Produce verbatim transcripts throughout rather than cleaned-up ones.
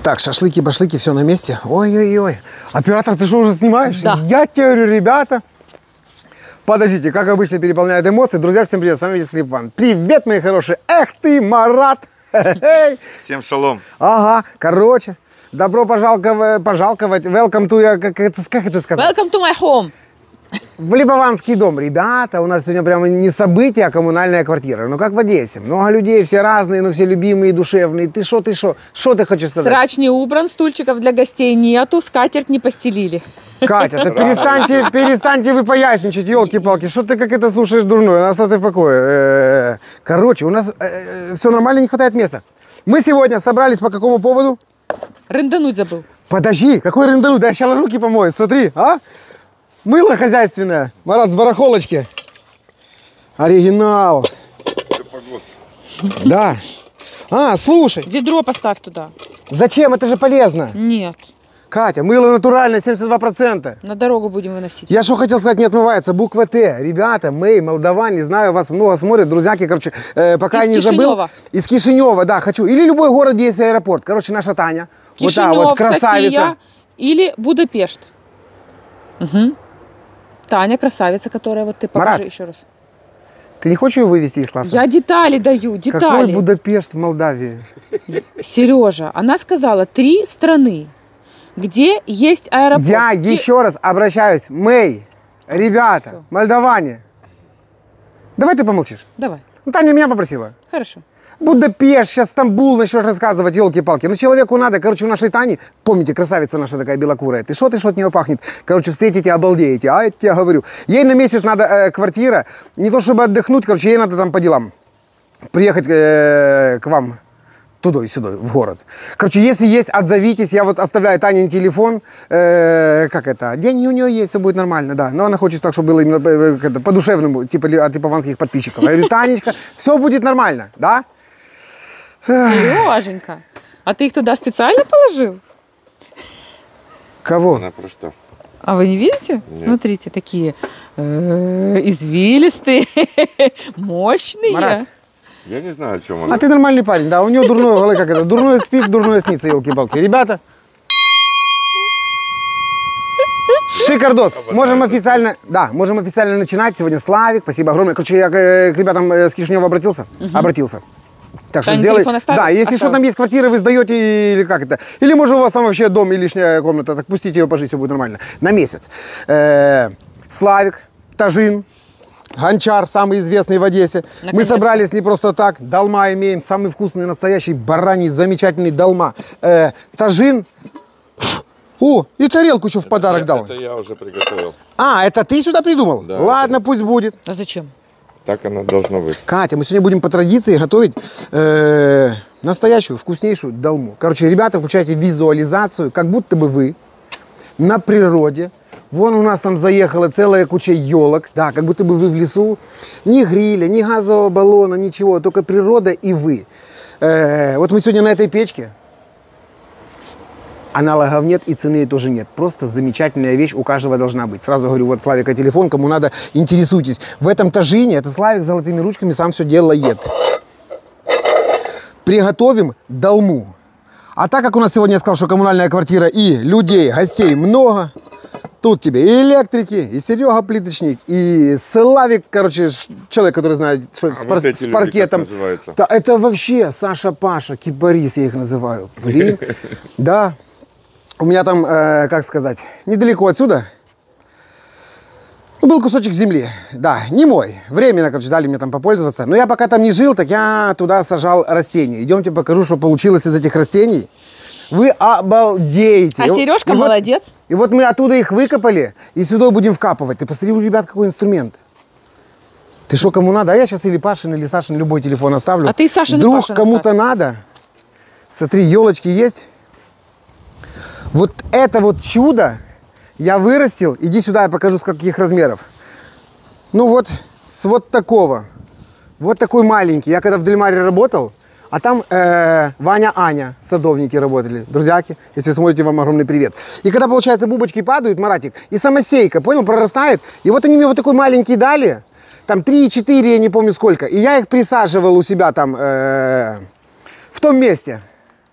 Так, шашлыки, башлыки, все на месте. Ой-ой-ой. Оператор, ты что, уже снимаешь? Да. Я тебе говорю, ребята. Подождите, как обычно переполняют эмоции. Друзья, всем привет, с вами Виталий Ван. Привет, мои хорошие. Эх ты, Марат. Всем шалом. Ага, короче, добро пожаловать, пожаловать. Welcome to, как это, как это сказать? Welcome to my home. В Либованский дом. Ребята, у нас сегодня прямо не событие, а коммунальная квартира. Ну, как в Одессе. Много людей, все разные, но все любимые, душевные. Ты что, ты что? Что ты хочешь сказать? Срач не убран, стульчиков для гостей нету, скатерть не постелили. Катя, ты перестаньте, перестаньте вы поясничать, елки-палки. Что ты как это слушаешь дурное? Оставьте в покое. Короче, у нас все нормально, не хватает места. Мы сегодня собрались по какому поводу? Рындануть забыл. Подожди, какой рындануть? Да я сначала руки помою, смотри, а? Мыло хозяйственное. Марат, с барахолочки. Оригинал. Да. А, слушай. Ведро поставь туда. Зачем? Это же полезно. Нет. Катя, мыло натуральное, семьдесят два процента. На дорогу будем выносить. Я что хотел сказать, не отмывается. Буква Т. Ребята, мы, молдаване, не знаю, вас много смотрят, друзьяки, короче, э, пока Из я не Кишинева. забыл. Из Кишинева, да, хочу. Или любой город, где есть аэропорт. Короче, наша Таня. Кишинев, вот та вот красавица. София или Будапешт. Угу. Таня, красавица, которая вот ты покажи Марат, еще раз. Ты не хочешь ее вывести из класса? Я детали даю, детали. Какой Будапешт в Молдавии? Сережа, она сказала три страны, где есть аэропорт. Я Где... еще раз обращаюсь. Мэй, ребята, Все. молдаване. Давай ты помолчишь. Давай. Ну, Таня меня попросила. Хорошо. Будапешт, сейчас Стамбул начнешь рассказывать, елки-палки. Ну, человеку надо, короче, у нашей Тани, помните, красавица наша такая белокурая, ты что, ты что от нее пахнет? Короче, встретите, обалдеете, а я тебе говорю. Ей на месяц надо э, квартира, не то чтобы отдохнуть, короче, ей надо там по делам приехать э, к вам туда и сюда, в город. Короче, если есть, отзовитесь, я вот оставляю Танин телефон, э, как это, деньги у нее есть, все будет нормально, да, но она хочет так, чтобы было именно э, это, по-душевному, типа от липованских подписчиков. Я говорю, Танечка, все будет нормально, да? Сереженька, а ты их туда специально положил? Кого? Она про что? А вы не видите? Нет. Смотрите, такие э, извилистые, мощные. Марат. Я не знаю, о чем она. А ты нормальный парень, да, у него дурное, как это, дурное спит, дурное снится, елки-палки. Ребята, шикардос, можем официально, да, можем официально начинать. Сегодня Славик, спасибо огромное. Короче, я к ребятам с Кишинева обратился, угу. обратился. Так что Таня сделай, телефон оставил? да, если Оставил. что там есть квартиры, вы сдаете или как это, или может у вас там вообще дом и лишняя комната, так пустите ее пожить, все будет нормально. На месяц. Э-э, Славик, Тажин, Гончар, самый известный в Одессе. Наконец-то. Мы собрались не просто так. Долма имеем, самый вкусный, настоящий, бараний, замечательный долма. Э, Тажин. О, и тарелку еще в подарок это, дал. Это я уже приготовил. А, это ты сюда придумал? Да, Ладно, это... пусть будет. А зачем? Так оно должно быть. Катя, мы сегодня будем по традиции готовить э, настоящую, вкуснейшую долму. Короче, ребята, включайте визуализацию, как будто бы вы на природе. Вон у нас там заехала целая куча елок, да, как будто бы вы в лесу. Ни гриля, ни газового баллона, ничего, только природа и вы. Э, вот мы сегодня на этой печке. Аналогов нет и цены тоже нет. Просто замечательная вещь у каждого должна быть. Сразу говорю, вот Славика телефон, кому надо, интересуйтесь. В этом тажине, это Славик с золотыми ручками сам все делает. Приготовим долму. А так как у нас сегодня, я сказал, что коммунальная квартира и людей, гостей много, тут тебе и электрики, и Серега плиточник, и Славик, короче, человек, который знает, что А с, вот пар, эти с люди паркетом. как называются? Да, это вообще Саша, Паша, Кипарис, я их называю. Блин, да. У меня там, э, как сказать, недалеко отсюда был кусочек земли. Да, не мой. Временно, короче, дали мне там попользоваться. Но я пока там не жил, так я туда сажал растения. Идемте покажу, что получилось из этих растений. Вы обалдеете. А Сережка и вот, молодец. И вот мы оттуда их выкопали и сюда будем вкапывать. Ты посмотри, у ребят какой инструмент. Ты что, кому надо? А я сейчас или Пашин, или Сашин любой телефон оставлю. А ты Сашин и Вдруг Пашин кому-то оставь. надо. Смотри, елочки есть. Вот это вот чудо я вырастил. Иди сюда, я покажу, с каких размеров. Ну вот, с вот такого. Вот такой маленький. Я когда в Дельмаре работал, а там э, Ваня, Аня, садовники работали. Друзьяки, если смотрите, вам огромный привет. И когда, получается, бубочки падают, Маратик, и самосейка, понял, прорастает. И вот они мне вот такой маленький дали. Там три-четыре, я не помню сколько. И я их присаживал у себя там э, в том месте.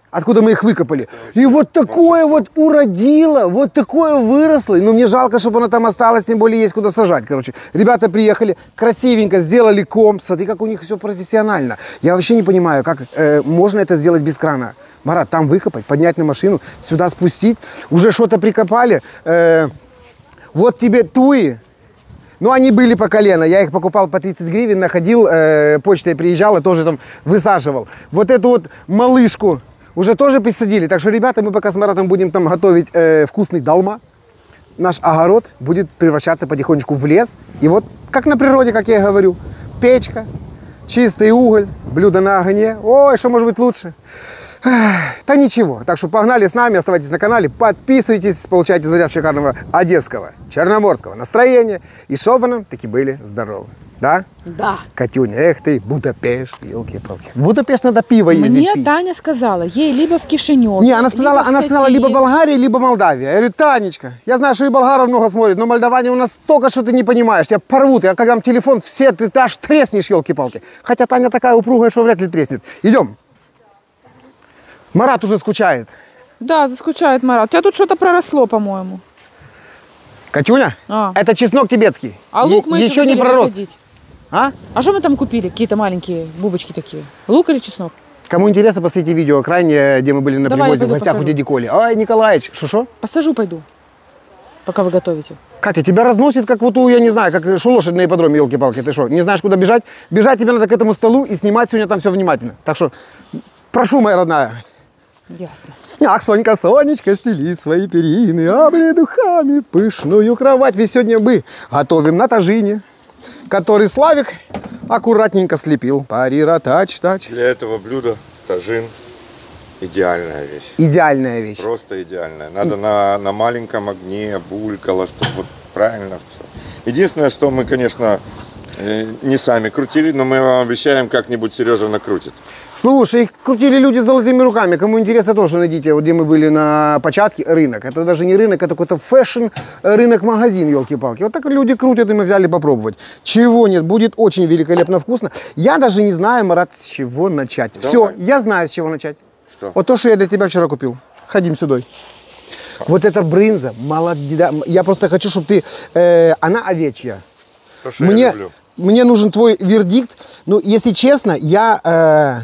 откуда мы их выкопали. И вот такое вот уродило, вот такое выросло. Ну, мне жалко, чтобы оно там осталось, тем более есть куда сажать, короче. Ребята приехали, красивенько сделали ком. Смотри, как у них все профессионально. Я вообще не понимаю, как э, можно это сделать без крана. Марат, там выкопать, поднять на машину, сюда спустить. Уже что-то прикопали. Э, вот тебе туи. Ну, они были по колено. Я их покупал по тридцать гривен, находил, э, почтой приезжал и тоже там высаживал. Вот эту вот малышку уже тоже присадили. Так что, ребята, мы пока с Маратом будем там готовить э, вкусный долма. Наш огород будет превращаться потихонечку в лес. И вот, как на природе, как я и говорю, печка, чистый уголь, блюдо на огне. Ой, что может быть лучше? Да ничего. Так что погнали с нами, оставайтесь на канале, подписывайтесь, получайте заряд шикарного одесского, черноморского настроения. И чтобы вы нам таки были здоровы. Да? Да. Катюня, эх ты, Будапешт, елки-палки. В Будапешт надо пиво ездить Мне пить. Таня сказала, ей либо в Кишинев. Не, она сказала, либо в она сказала Софии. либо Болгария, либо Молдавия. Я говорю, Танечка, я знаю, что и болгаров много смотрят, но молдаване у нас столько, что ты не понимаешь. Тебя порвут, я когда там телефон, все, ты, ты аж треснешь, елки-палки. Хотя Таня такая упругая, что вряд ли треснет. Идем. Марат уже скучает. Да, заскучает Марат. У тебя тут что-то проросло, по-моему. Катюня, А. это чеснок тибетский. А лук мы Е- еще, не хотели пророс. посадить. А? А что мы там купили? Какие-то маленькие бубочки такие. Лук или чеснок? Кому интересно, посмотрите видео крайне, где мы были на Давай, привозе я в пойду гостях у посажу. дяди Коли. Ай, Николаевич, шо-шо? Посажу, пойду. Пока вы готовите. Катя, тебя разносит, как вот у, я не знаю, как шо лошадь на ипподроме, елки-палки. Ты что, не знаешь, куда бежать? Бежать тебе надо к этому столу и снимать сегодня там все внимательно. Так что, прошу, моя родная. Ясно. Ах, Сонька, Сонечка, стели свои перины, обли духами пышную кровать. Ведь сегодня мы готовим на тажине, который Славик аккуратненько слепил. Парира-тач-тач. Для этого блюда тажин идеальная вещь. Идеальная вещь. Просто идеальная. Надо на, на маленьком огне, булькало, чтобы вот правильно все. Единственное, что мы, конечно, э, не сами крутили, но мы вам обещаем, как-нибудь Сережа накрутит. Слушай, их крутили люди с золотыми руками. Кому интересно, тоже найдите, вот где мы были на початке, рынок. Это даже не рынок, это какой-то фэшн рынок-магазин, елки-палки. Вот так люди крутят, и мы взяли попробовать. Чего нет, будет очень великолепно вкусно. Я даже не знаю, Марат, с чего начать. Давай. Все, я знаю, с чего начать. Что? Вот то, что я для тебя вчера купил. Ходим сюда. Вот эта брынза, молодец. Я просто хочу, чтобы ты... Э, она овечья. То, что Мне, я люблю. мне нужен твой вердикт. Ну, если честно, я э,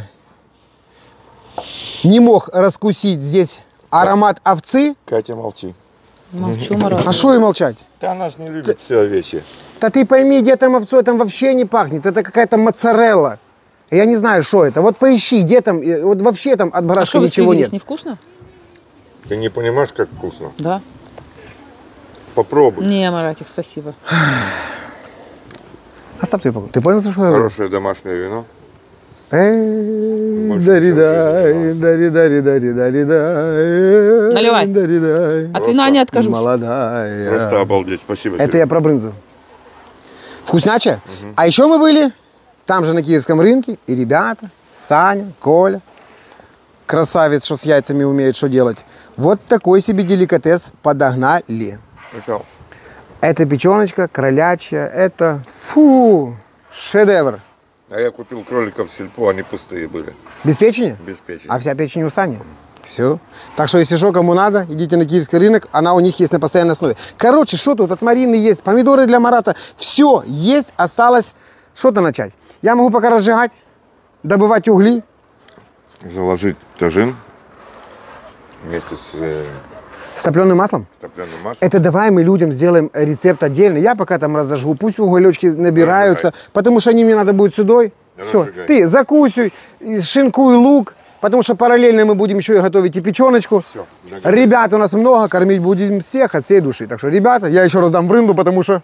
не мог раскусить здесь аромат овцы. Катя, молчи. Молчу, Марат. А что и молчать? Да она ж не любит все овечье. Да ты пойми, где там овцой, там вообще не пахнет. Это какая-то моцарелла. Я не знаю, что это. Вот поищи, где там, э, вот вообще там от А барашка что, вы ничего скривились, нет. невкусно? Ты не понимаешь, как вкусно? Да. Попробуй. Не, Маратик, спасибо. Оставь твой покой. Ты понял, что я говорю? Хорошее домашнее вино. Эй, Больше дари-дай, ничего дари-дари-дари-дари-дай. Наливай. Дари-дай. От вина не откажусь. Молодая. Просто обалдеть. Спасибо. Это Серега. я про брынзу. Вкуснячая? А еще мы были там же на Киевском рынке. И ребята, Саня, Коля, красавец, что с яйцами умеет что делать. Вот такой себе деликатес подогнали. Это Это печеночка кролячья. Это, фу, шедевр. А я купил кроликов в сельпо, они пустые были. Без печени? Без печени. А вся печень у Сани. Все. Так что, если что, кому надо, идите на Киевский рынок. Она у них есть на постоянной основе. Короче, что тут? От Марины есть. Помидоры для Марата. Все есть. Осталось что-то начать. Я могу пока разжигать, добывать угли. Заложить тажин вместе с э, С топленым маслом. топленым маслом. Это давай мы людям сделаем рецепт отдельно. Я пока там разожгу. Пусть уголечки набираются. Разжигай. Потому что они мне надо будет сюда. Все. Разжигай. Ты закусывай, и шинкуй лук. Потому что параллельно мы будем еще и готовить и печеночку. Всё, договорились. Ребят у нас много, кормить будем всех от всей души. Так что, ребята, я еще раз дам брынду, потому что...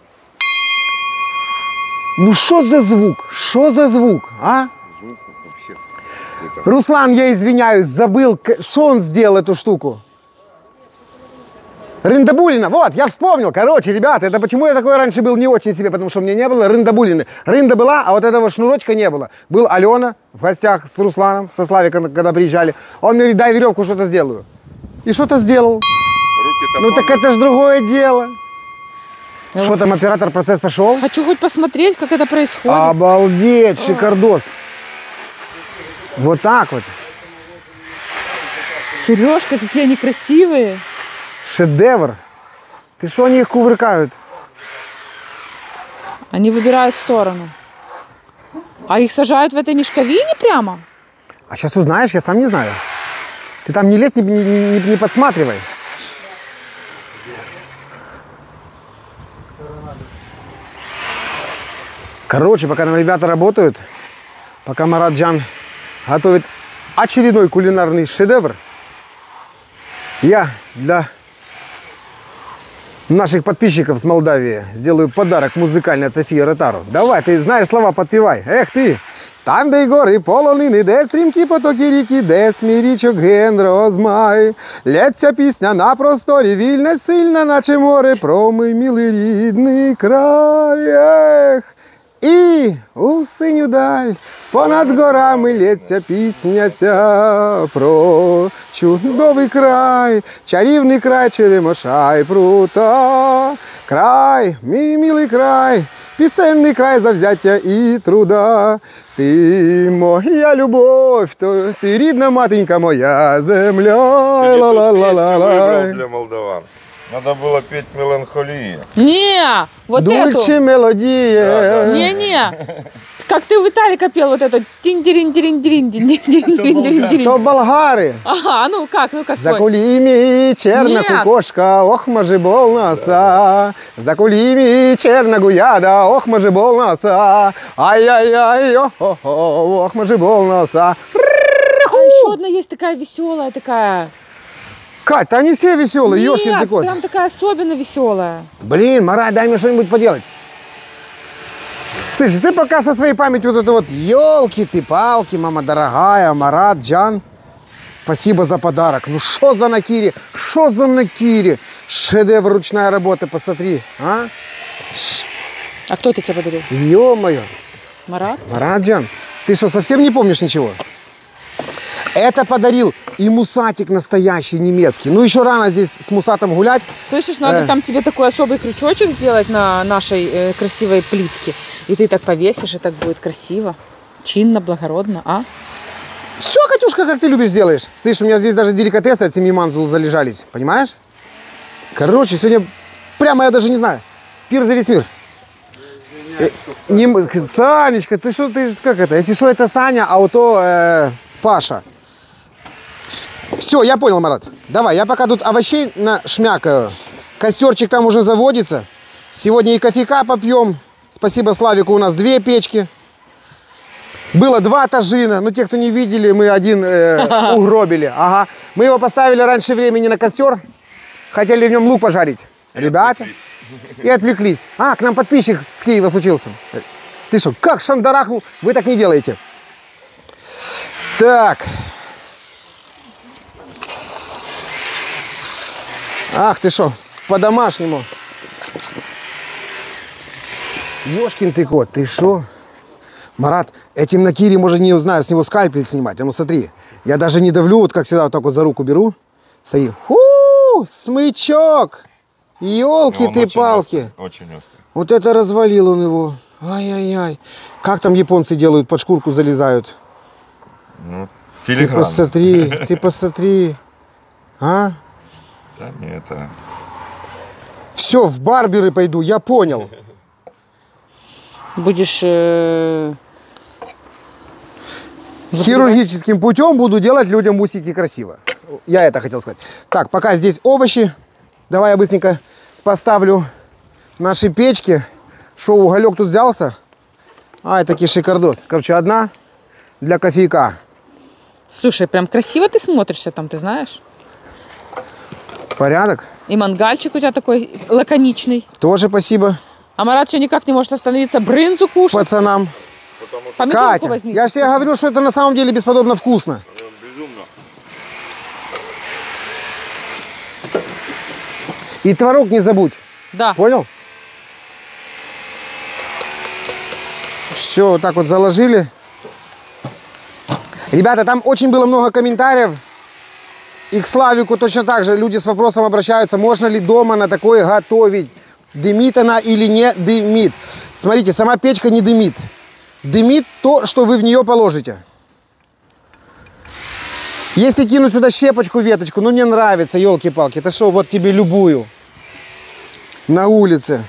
Ну что за звук? Что за звук, а? Звук вообще. Это- Руслан, я извиняюсь, забыл, к- что он сделал эту штуку. Рындабулина, вот, я вспомнил. Короче, ребята, это почему я такой раньше был не очень себе, потому что у меня не было рындабулины. Рында была, а вот этого шнурочка не было. Был Алена в гостях с Русланом, со Славиком, когда приезжали. Он мне говорит, дай веревку, что-то сделаю. И что-то сделал. Руки-то Ну так помыть. это ж другое дело. Что там, оператор, процесс пошел? Хочу хоть посмотреть, как это происходит. Обалдеть, шикардос. Вот так вот. Сережка, какие они красивые. Шедевр. Ты что, они их кувыркают? Они выбирают сторону. А их сажают в этой мешковине прямо? А сейчас узнаешь, я сам не знаю. Ты там не лезь, не, не, не, не подсматривай. Короче, пока нам ребята работают, пока Маратджан готовит очередной кулинарный шедевр, я для наших подписчиков с Молдавии сделаю подарок музыкальный от Софии Ротару. Давай, ты знаешь слова, подпевай. Эх ты! Там, де й гори полонини, де стрімкі потоки ріки, де смірічок ген розмай. Лється пісня на просторі, вільна, сильна, наче море, про мій милий рідний край. Ех. І у синю даль понад горами лється пісня ця про чудовий край, чарівний край Черемоша й прута. Край, мій милий край, пісенний край завзяття і труда. Ти моя любов, то ти рідна матенька моя земля. Ла-ла-ла-ла-ла. Для молдаван. Надо было петь «Меланхолия». Не, вот Дульче эту. мелодія. Не-не. Как ты у Виталика пел вот эту. Тин-дирин-дирин-дирин-дирин-дирин-дирин. То болгари. Ага, ну как, ну-ка За свой. кулімі черна Нет. кукошка, ох, може бол носа. За кулімі черна гуяда, ох, може бол носа. Ай-яй-яй, ох-ох, ох, може бол носа. А еще одна есть такая веселая, такая. Кать, да они все веселые, ёшкин ты Нет, кот. прям такая особенно веселая. Блин, Марат, дай мне что-нибудь поделать. Слышь, ты пока со своей памятью вот это вот, елки ты палки, мама дорогая, Марат, Джан. Спасибо за подарок. Ну что за накири, что за накири. Шедевр, ручная работа, посмотри. А? А кто это тебе подарил? Ё-моё. Марат? Марат, Джан, ты что, совсем не помнишь ничего? Это подарил и мусатик настоящий немецкий. Ну еще рано здесь с мусатом гулять. Слышишь, надо Э. там тебе такой особый крючочек сделать на нашей э, красивой плитке. И ты так повесишь, и так будет красиво. Чинно, благородно, а? Все, Катюшка, как ты любишь, сделаешь. Слышь, у меня здесь даже деликатесы от семи манзул залежались. Понимаешь? Короче, сегодня прямо я даже не знаю. Пир за весь мир. Э, не м- Санечка, ты что, ты как это? Если что, это Саня, а вот то э, Паша. Все, я понял, Марат. Давай, я пока тут овощей нашмякаю. Костерчик там уже заводится. Сегодня и кофейка попьем. Спасибо Славику, у нас две печки. Было два тажина. Ну, те, кто не видели, мы один э, угробили. Ага. Мы его поставили раньше времени на костер. Хотели в нем лук пожарить. Ребята. И отвлеклись. А, к нам подписчик с Киева случился. Ты что, как шандарахнул? Вы так не делаете. Так. Ах ты что, по-домашнему. Ёшкин ты кот, ты что? Марат, этим на кире можно, не знаю, с него скальпель снимать. А ну смотри, я даже не давлю, вот как всегда, вот так вот за руку беру. Смотри. У-у-у, смычок. Ёлки Он ты очень палки. острый, очень острый. Вот это развалил он его. Ай-яй-яй. Как там японцы делают, под шкурку залезают? Ну, Ты филигранно. посмотри, ты посмотри. А? Да не, это... Все, в барберы пойду, я понял. Будешь... э, Хирургическим путем буду делать людям усики красиво. Я это хотел сказать. Так, пока здесь овощи. Давай я быстренько поставлю наши печки. Шо, уголек тут взялся? Ай, таки шикардос. Короче, одна для кофейка. Слушай, прям красиво ты смотришься там, ты знаешь? Порядок. И мангальчик у тебя такой лаконичный. Тоже спасибо А Марат все никак не может остановиться брынзу кушать. пацанам. Помидорку Катя, возьми. я же тебе говорил, что это на самом деле бесподобно вкусно. Безумно. И творог не забудь. Да. Понял? Все, вот так вот заложили. Ребята, там очень было много комментариев. И к Славику точно так же люди с вопросом обращаются, можно ли дома на такое готовить. Дымит она или не дымит. Смотрите, сама печка не дымит. Дымит то, что вы в нее положите. Если кинуть сюда щепочку, веточку, ну мне нравится, елки-палки. Это что, вот тебе любую. На улице.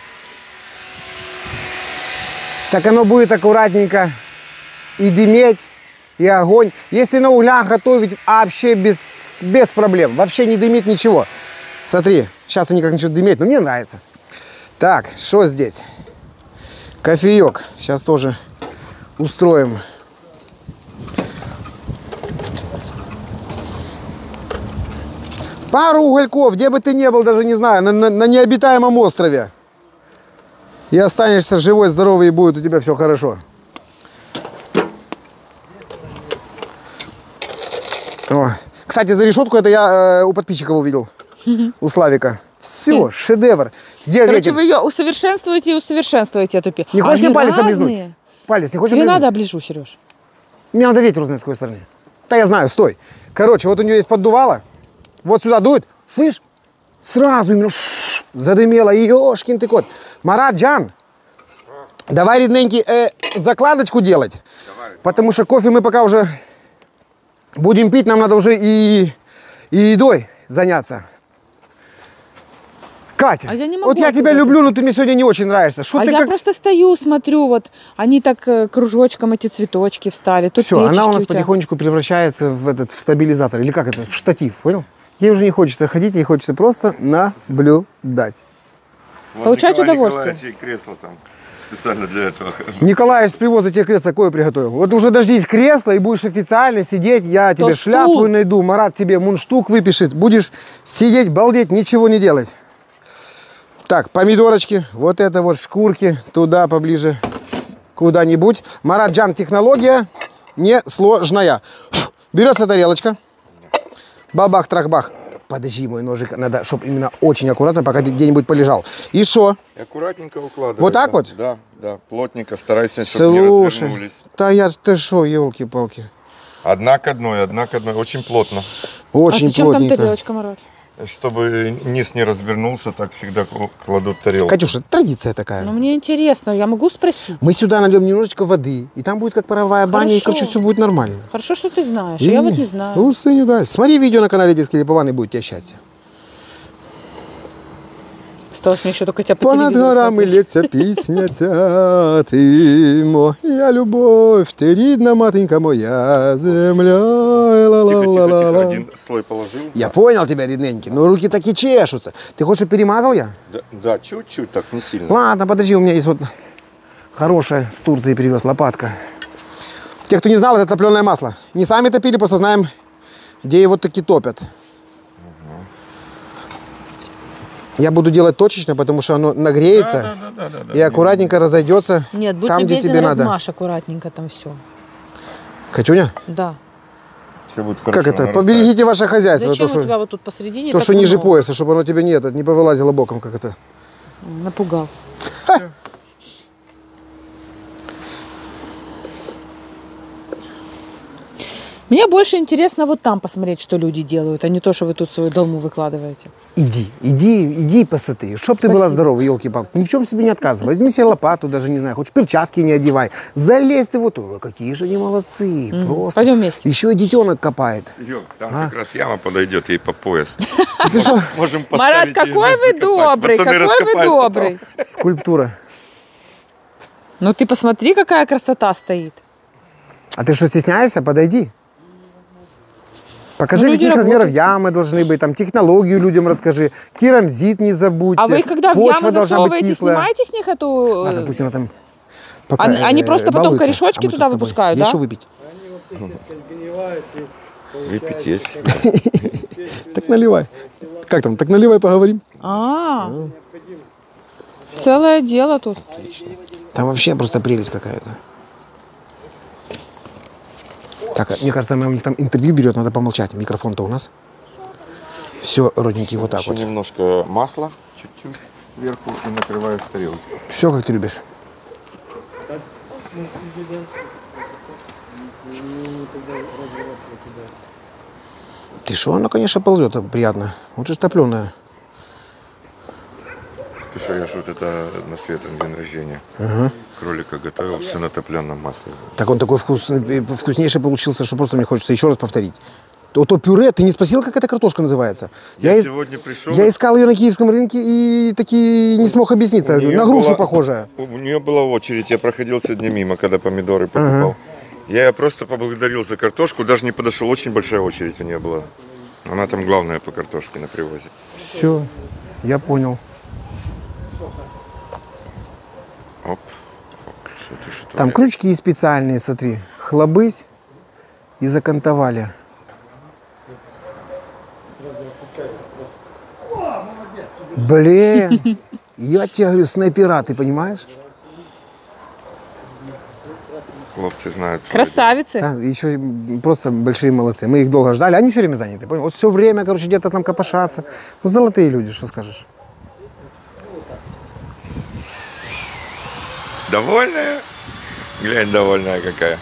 Так оно будет аккуратненько и дыметь, и огонь. Если на углях готовить, вообще без, без проблем. Вообще не дымит ничего. Смотри, сейчас они как начнут дыметь, но мне нравится. Так, что здесь? Кофеек. Сейчас тоже устроим. Пару угольков, где бы ты ни был, даже не знаю, на, на, на необитаемом острове. И останешься живой, здоровый, и будет у тебя все хорошо. О. Кстати, за решетку это я э, у подписчиков увидел. У Славика. Все, шедевр. Где Короче, ветер? вы ее усовершенствуете и усовершенствуете эту пи. Не хочешь Они мне палец разные. облизнуть? Палец не хочешь Не облизнуть? надо, оближу, Сереж. Мне надо ветер узнать с какой стороны. Да я знаю, стой. Короче, вот у нее есть поддувало. Вот сюда дует. Слышь? Сразу именно ш- задымело. Ёшкин ты кот. Марат, Джан, давай, рідненький, э, закладочку делать. Давай. Потому что кофе мы пока уже будем пить. Нам надо уже и, и едой заняться. Катя, А я не могу вот я тебя оттуда люблю, но ты мне сегодня не очень нравишься. Что А ты я как... просто стою, смотрю, вот они так э, кружочком эти цветочки встали. Тут Все, она печечки у нас у тебя. потихонечку превращается в этот в стабилизатор. Или как это? В штатив, понял? Ей уже не хочется ходить, ей хочется просто наблюдать. Вон Получать Николай удовольствие. Николаевич и кресло там специально для этого. Николай с привоза тебе кресло какое приготовил. Вот уже дождись кресла и будешь официально сидеть. Я тебе стул. шляпу найду, Марат тебе мундштук выпишет. Будешь сидеть, балдеть, ничего не делать. Так, помидорочки, вот это вот шкурки, туда поближе, куда-нибудь. Марат Джан, технология несложная. Берется тарелочка. Бабах-трах-бах. Подожди, мой ножик, надо, чтобы именно очень аккуратно, пока где-нибудь полежал. И что? И аккуратненько укладывай. Вот так да. вот? Да, да, плотненько, старайся, чтобы не Слушай, развернулись. да я, ты что, елки-палки. Одна к одной, одна к одной, очень плотно. Очень а зачем плотненько. там тарелочка, Марат? Чтобы низ не развернулся, так всегда кладут тарелку. Катюша, традиция такая. Ну, мне интересно, я могу спросить. Мы сюда нальем немножечко воды, и там будет как паровая баня, и, Хорошо. короче, все будет нормально. Хорошо, что ты знаешь, а я вот не знаю. Ну, сыню, да. Смотри видео на канале Детский Липован, и будет тебе счастье. Осталось мне еще только тебя по Понад телевизору горами смотреть. лється пісня ця, ти моя любов, ти рідна матенька моя, земля. Тихо, тихо, тихо, ла-ла-ла-ла. один слой положил. Я понял тебя, рідненький, но руки так и чешутся. Ты хочешь, чтобы перемазал я? Да, да, чуть-чуть, так, не сильно. Ладно, подожди, у меня есть вот хорошая с Турции привез лопатка. Те, кто не знал, это топленое масло. Не сами топили, просто знаем, где его таки топят. Я буду делать точечно, потому что оно нагреется Да, да, да, да, да, и аккуратненько разойдется Нет, будь там, где любезен, тебе надо. размажь аккуратненько там все. Катюня, Да. Все будет как хорошо это? нарастать. Поберегите ваше хозяйство. Зачем То, у тебя что, вот тут посередине то, так что ниже много? пояса, чтобы оно тебе не, это, не повылазило боком, как это. Напугал. Мне больше интересно вот там посмотреть, что люди делают, а не то, что вы тут свою долму выкладываете. Иди, иди, иди посмотри. Чтоб ты была Спасибо. здорова, елки-палки. Ни в чем себе не отказывай. Возьми себе лопату, даже не знаю, хочешь перчатки не одевай. Залезь ты вот. Ой, какие же они молодцы. Просто. Пойдем вместе. Еще и детенок копает. Идем, там А? как раз яма подойдет ей по пояс. Ты что? Можем Марат, поставить ей какой вместо вы копать. добрый, Пацаны какой вы раскопают добрый. Скульптура. Ну ты посмотри, какая красота стоит. А ты что, стесняешься? Подойди. Покажи, Ну, люди каких размеров работают. ямы должны быть, там технологию людям расскажи, керамзит не забудьте. А вы их когда в почва яму должна быть засовываете, кислая. снимаете с них эту... Ладно, пусть она там Они- они э, просто потом балуется. корешочки А мы туда тут с тобой. выпускают, Есть да? что выпить? Выпить есть. Так наливай. Как там, так наливай, поговорим. А, целое дело тут. Там вообще просто прелесть какая-то. Так, мне кажется, она там интервью берет, надо помолчать. Микрофон-то у нас. Все, родненький, вот так Еще вот. немножко масла, чуть-чуть сверху и накрываешь тарелку. Все, как ты любишь. Ты что, она, конечно, ползет, так приятно. Вот же топленая. Ты что, я ж вот это на Светлый день рождения кролика готовил, все на топленом масле. Так он такой вкусный, вкуснейший получился, что просто мне хочется еще раз повторить. То, то пюре, ты не спросил, как эта картошка называется? Я, Я, из- сегодня пришел. я искал ее на киевском рынке и таки не смог объясниться. У нее На грушу была- похожая. У нее была очередь, я проходил сегодня мимо, когда помидоры покупал. Я ее просто поблагодарил за картошку, даже не подошел, очень большая очередь у нее была. Она там главная по картошке на привозе. Все, я понял. Оп. Оп. Что ты, что Там ли? крючки и специальные, смотри. Хлобысь и закантовали. Блин, я тебе говорю, снайпера, ты понимаешь? Хлопцы знают. свое Красавицы. Да, еще просто большие молодцы. Мы их долго ждали, они все время заняты. Понял? Вот все время, короче, где-то там копошатся. Ну, золотые люди, что скажешь. дело. Довольная? Глянь, довольная какая.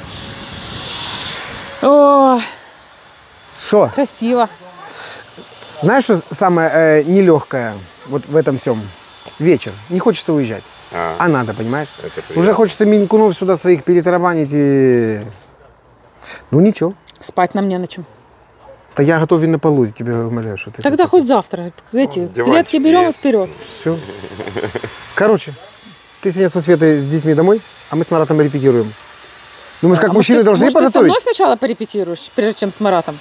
О, Что? красиво. Знаешь, что самое э, нелегкое вот в этом всем? Вечер. Не хочется уезжать. А. А надо, понимаешь? Это приятно. Уже хочется минькунов сюда своих перетарабанить и... Ну ничего. Спать нам не на чем. Да я готов и на полу, я тебя умоляю, что ты... Тогда хоть завтра. Эти Диванчик клетки берем и есть. вперед. Все. Короче, ты сегодня со Светой с детьми домой, а мы с Маратом репетируем. Думаешь, как А мужчины может, ты- должны может, ты со подготовить? мной сначала порепетируешь, прежде чем с Маратом?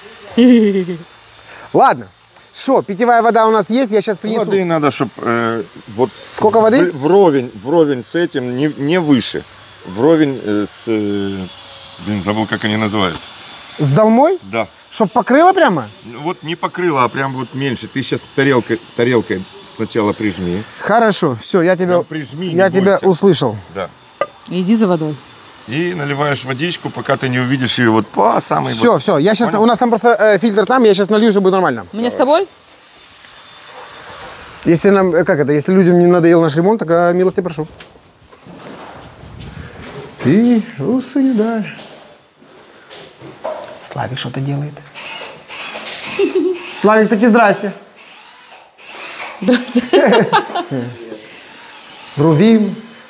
Ладно. Что, питьевая вода у нас есть, я сейчас принесу. Воды надо, чтобы вот Сколько воды? В, вровень, вровень с этим, не, не выше. Вровень э, с... э, блин, забыл, как они называются. С долмой? Да. Чтоб покрыло прямо? Вот не покрыло, а прям вот меньше. Ты сейчас тарелкой, тарелкой сначала прижми. Хорошо, все, я тебя, Прям прижми, я не тебя бойся. услышал. Да. Иди за водой. И наливаешь водичку, пока ты не увидишь ее вот по самой... Все, вот- все, я сейчас, Понял? у нас там просто э, фильтр там, я сейчас налью, все будет нормально. Мне с тобой? Если нам, э, как это, если людям не надоел наш ремонт, тогда милости прошу. И усы не дай. Славик что-то делает. Славик, таки здрасте. Здрасте. Рувим.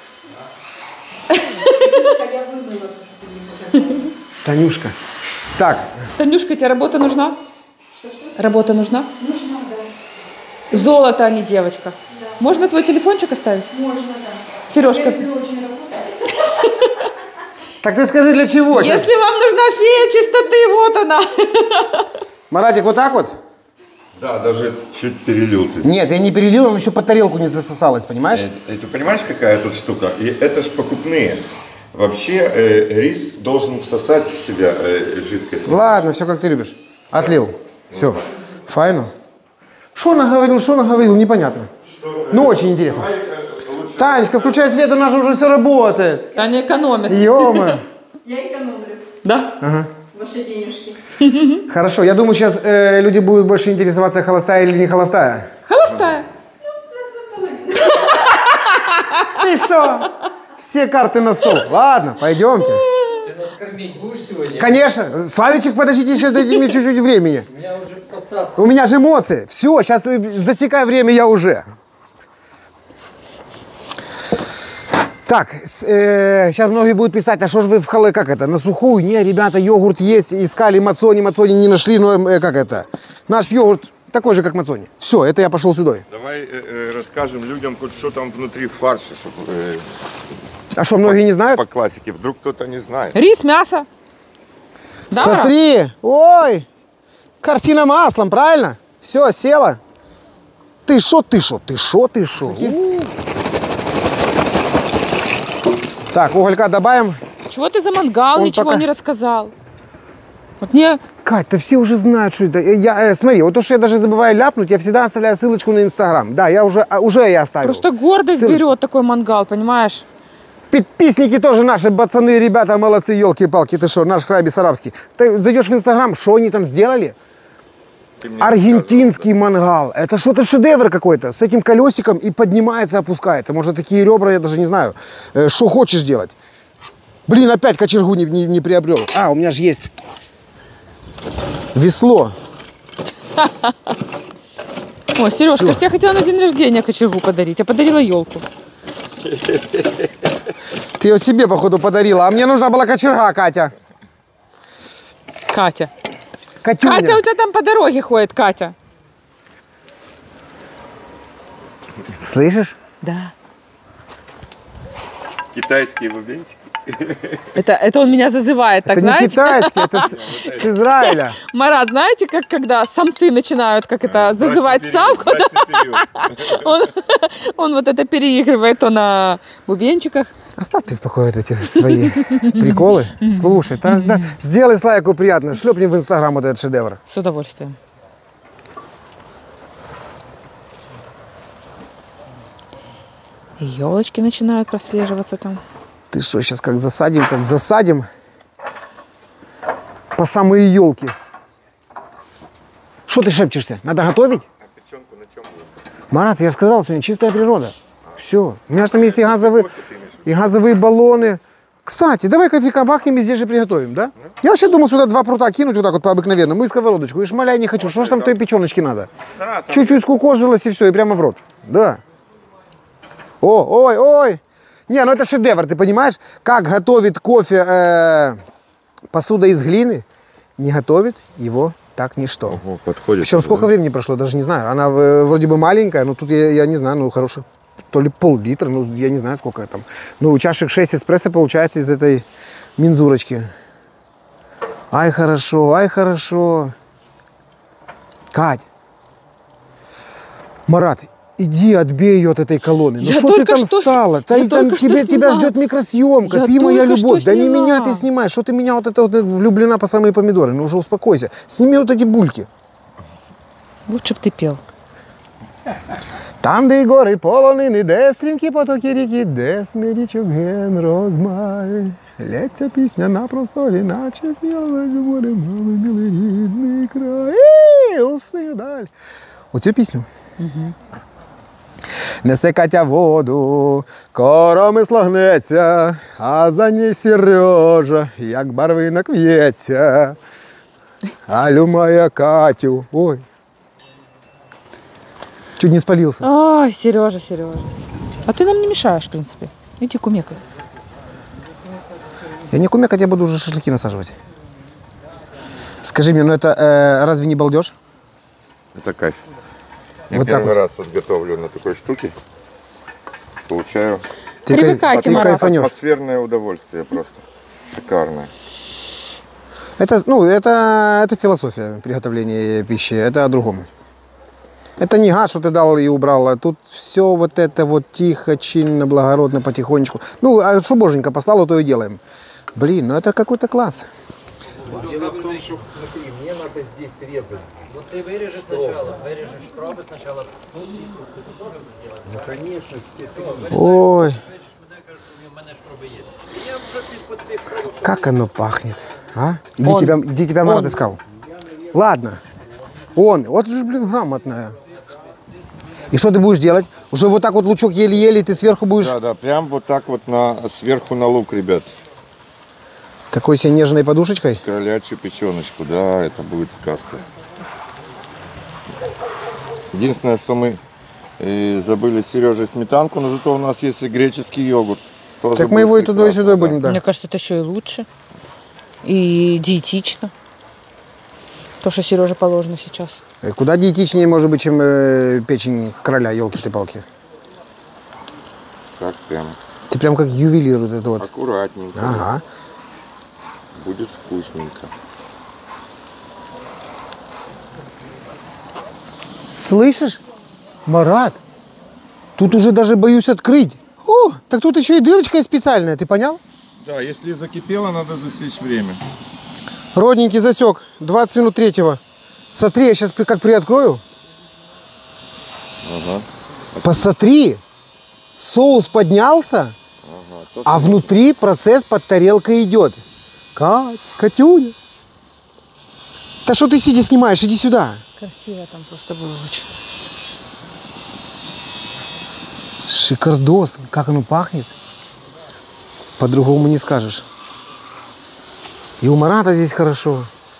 Танюшка. Так, Танюшка, тебе работа нужна? Работа нужна? Нужна, да. Золото, а не девочка. Можно твой телефончик оставить? Можно, да. Сережка, Я люблю очень работать. так ты скажи, для чего? если вам нужна фея чистоты, вот она. Маратик, вот так вот? Да, даже чуть перелил ты. Нет, я не перелил, он еще под тарелку не засосалось, понимаешь? Э, э, Ты понимаешь, какая тут штука? И это ж покупные. Вообще э, рис должен всосать в себя э, жидкость. Ладно, все как ты любишь. Отлил. Все. Файно. Что наговорил, что наговорил, непонятно. Ну, очень интересно. Танечка, включай свет, у нас же уже все работает. Таня экономит. Ё-моё. Я экономлю Да? ваши денежки. Хорошо, я думаю, сейчас э, люди будут больше интересоваться, холостая или не холостая. Холостая. Ты что? Все карты на стол. Ладно, пойдемте. Ты нас кормить будешь сегодня? Конечно. Славичек, подождите, еще дайте мне чуть-чуть времени. У меня уже подсасывает. У меня же эмоции. Все, сейчас засекай время, я уже. Так, с- э, сейчас многие будут писать, а что же вы в хале, как это, на сухую? Не, ребята, йогурт есть, искали мацони, мацони не нашли, но э, как это, наш йогурт такой же, как мацони. Все, это я пошел сюда. Давай э, э, расскажем людям, хоть что там внутри в фарше, чтобы, э, А что, многие не знают? по классике. Вдруг кто-то не знает. Рис, мясо. Да, Марат? Смотри, ой, картина маслом, правильно? Все, села. Ты шо, ты шо, ты шо, ты шо? Так, уголька добавим. Чего ты за мангал, Он ничего пока- не рассказал? Вот мне Кать, да все уже знают, что это. Я, э, смотри, вот то, что я даже забываю ляпнуть, я всегда оставляю ссылочку на Инстаграм. Да, я уже, а, уже я оставил. просто гордость Ссылочку. берет такой мангал, понимаешь? Подписники тоже наши, пацаны, ребята, молодцы, елки-палки, ты что, наш край бессарабский. Ты зайдешь в Инстаграм, что они там сделали? Ты мне Аргентинский мангал. Это что-то шедевр какой-то. С этим колесиком и поднимается, опускается. Может, такие ребра, я даже не знаю. Э, Что хочешь делать. Блин, опять кочергу не, не- не приобрел. А, у меня же есть весло. Ой, Сережка, Всё. я же тебе хотела на день рождения кочергу подарить, а подарила елку. Ты ее себе, походу, подарила. А мне нужна была кочерга, Катя. Катя. Катюня. Катя у тебя там по дороге ходит, Катя. Слышишь? Да. Китайские бубенчики. Это, это он меня зазывает, так Это не знаете? китайский, это с, с Израиля. Марат, знаете, как когда самцы начинают, как это, зазывать Брачный самку, период, брачный период. он, он вот это переигрывает, то на бубенчиках. Оставь ты в покое вот эти свои приколы. Слушай, та- да, сделай Слайку приятно, шлепни в Инстаграм вот этот шедевр. С удовольствием. Елочки начинают прослеживаться там. Ты что, сейчас как засадим, как засадим по самые елки. Что ты шепчешься? Надо готовить? А печенку на чем будет? Марат, я же сказал, сегодня чистая природа. Все. У меня же там есть и газовые, и газовые баллоны. Кстати, давай кофейка бахнем и здесь же приготовим, да? Я вообще думал сюда два прута кинуть вот так вот по обыкновенному и сковородочку. И шмаляй не хочу. Что ж там той печеночки надо? Да, там Чуть-чуть скукожилось и все, и прямо в рот. Да. О, ой, ой. Не, ну это шедевр, ты понимаешь? Как готовит кофе э, посуда из глины, не готовит его так ничто. Ого, подходит. Причем сколько времени прошло, даже не знаю. Она э, вроде бы маленькая, но тут я, я не знаю, ну хороших, то ли пол-литра, ну я не знаю сколько там. Ну чашек шесть эспрессо получается из этой мензурочки. Ай, хорошо, ай, хорошо. Кать. Марат, иди отбей ее от этой колонны. Ну Я что ты только там что- стала? я Та- там только что тебе, тебя снимала. ждет микросъемка, Я ты моя только что любовь. Да не меня сняла. ты снимаешь, что ты меня вот это вот влюблена по самые помидоры. Ну уже успокойся. Сними вот эти бульки. Лучше бы ты пел. Там, де й гори полонини, де стрімкі потоки ріки, де смирічок ген розмай. Лється пісня на просторі, наче п'яна говори, мами, милий рідний край. І уси даль. Оцю пісню. Несе Катя воду, коромисло гнеться, а за ній Сережа, як барвинок в'ється. Алю моя Катю. Ой. Чуть не спалился. Ай, Сережа, Сережа. А ты нам не мешаешь, в принципе. Иди кумекай. Я не кумекать, я буду уже шашлыки насаживать. Скажи мне, ну это э, разве не балдеж? Это кайф. Я Вот так первый вот. раз вот готовлю на такой штуке. Получаю Ты, Привыкайте, ты Марат. кайфанешь. атмосферное удовольствие просто. Шикарное. Это, ну, это, это философия приготовления пищи, это о другом. Это не гад, что ты дал и убрал, а тут все вот это вот тихо, чинно, благородно, потихонечку. Ну, а что боженька послала, то и делаем. Блин, ну это какой-то класс. Дело в том, что, смотри, мне надо здесь резать. Вот ты вырежешь сначала, вырежешь пробы сначала. Ну, конечно, все. Ой. Как оно пахнет, а? Иди Он. тебя, иди тебя Марат Он. искал. Ладно. Он. Вот же, блин, грамотная. И что ты будешь делать? Уже вот так вот лучок еле-еле, и ты сверху будешь Да, да, прям вот так вот на, сверху на лук, ребят. такой себе нежной подушечкой. Кролячью печеночку, да, это будет сказка. Единственное, что мы э, забыли с Сережей сметанку, но зато у нас есть и греческий йогурт. Тоже Так мы будет его и туда, и прекрасно, сюда да. будем, да. Мне кажется, это еще и лучше. И диетично. То, что Сереже положено сейчас. Э, Куда диетичнее может быть, чем э, печень короля, елки-ты-палки. Так прям Ты прям как ювелир вот это вот. аккуратненько. Ага. Будет вкусненько. Слышишь, Марат? Тут уже даже боюсь открыть. О, так тут еще и дырочка специальная, ты понял? Да, если закипело, надо засечь время. Родненький засек. двадцать минут третьего. Смотри, я сейчас как приоткрою. Ага. Посмотри. Соус поднялся, То, а внутри процесс под тарелкой идет. Кать, Катюня. Да что ты сидя снимаешь? Иди сюда. Красиво там просто было очень. Шикардос. Как оно пахнет. По-другому не скажешь. И у Марата здесь хорошо.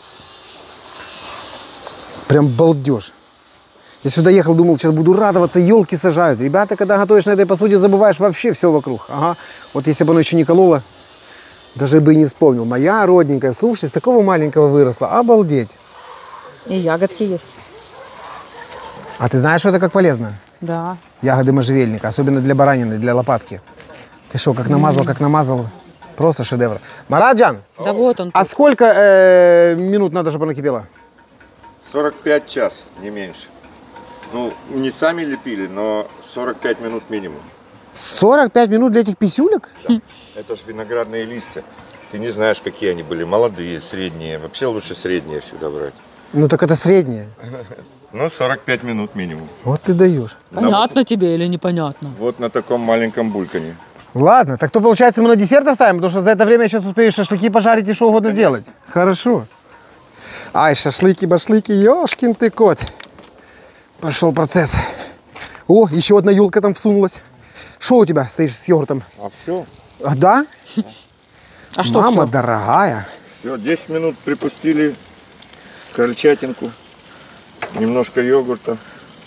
Прям балдеж. Я сюда ехал, думал, сейчас буду радоваться, елки сажают. Ребята, когда готовишь на этой посуде, забываешь вообще все вокруг. Ага. Вот если бы оно еще не кололо, даже бы и не вспомнил. Моя родненькая, слушай, с такого маленького выросла. Обалдеть. И ягодки есть. А ты знаешь, что это как полезно? Да. Ягоды можжевельника, особенно для баранины, для лопатки. Ты что, как намазал, как намазал. Просто шедевр. Мараджан, Да вот он. а сколько э, минут надо, чтобы она кипела? сорок пять час, не меньше. Ну, не сами лепили, но сорок пять минут минимум. сорок пять минут для этих писюлек? Да. Это же виноградные листья. Ты не знаешь, какие они были. Молодые, средние. Вообще лучше средние всегда брать. Ну так это среднее. Ну, сорок пять минут минимум. Вот ты даешь. Понятно тебе или непонятно? Вот на таком маленьком булькане. Ладно, так то получается мы на десерт оставим, потому что за это время я сейчас успею шашлыки пожарить и что угодно сделать. Хорошо. Ай, шашлыки, башлыки, ёшкин ты кот. Пошел процесс. О, еще одна юлка там всунулась. Что у тебя стоишь с йогуртом? А все. А, да? А что Мама всё? дорогая. Все, десять минут припустили крольчатинку. Немножко йогурта.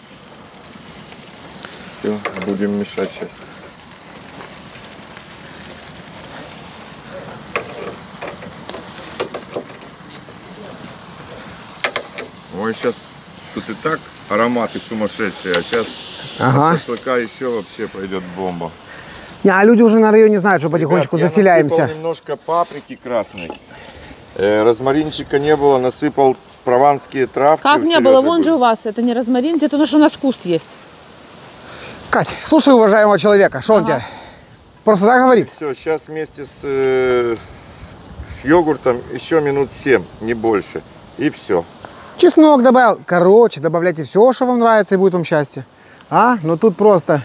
Все, будем мешать сейчас. Ой, сейчас тут и так ароматы сумасшедшие, а сейчас Ага. шашлыка еще вообще пойдет бомба. Не, а люди уже на районе знают, что потихонечку Ребят, я заселяемся. насыпал немножко паприки красной. Э, розмаринчика не было, насыпал прованские травки. Как у не Сережи было? Вон же были. у вас. Это не розмарин, где-то наш у нас куст есть. Кать, слушай уважаемого человека, что он тебе? Просто так говорит? Все, сейчас вместе с, э, с, с йогуртом еще минут семь, не больше. И все. Чеснок добавил. Короче, добавляйте все, что вам нравится, и будет вам счастье. А? Ну тут просто